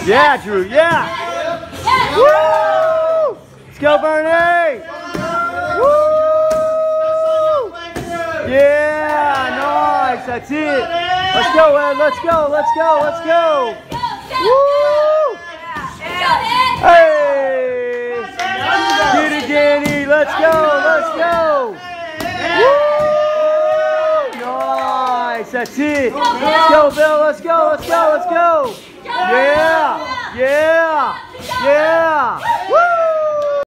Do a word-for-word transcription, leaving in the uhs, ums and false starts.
Yeah, Drew, yeah. Woo! Let's go, Bernie. Woo! Yeah, nice. That's it. Let's go, Ed. Let's go, let's go, let's go. Woo! Hey! Get it, Danny. Let's go, let's go. Woo! Nice. That's it. Let's go, Bill. Let's go, let's go, let's go. Yeah, yeah, yeah. Woo!